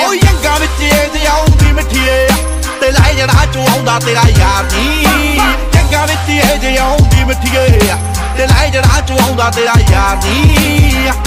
ਉਹ ਯੰਗਾ ਵਿੱਚ ਇਹ ਆਉਂਦੀ ਮਿੱਠੀਏ ਤੇ ਲੈ ਜੜਾ ਚੋਂ ਆਉਂਦਾ ਤੇਰਾ ਯਾਰ ਨੀ ਯੰਗਾ ਵਿੱਚ ਇਹ ਆਉਂਦੀ ਮਿੱਠੀਏ ਤੇ ਲੈ ਜੜਾ ਚੋਂ ਆਉਂਦਾ ਤੇਰਾ ਯਾਰ ਨੀ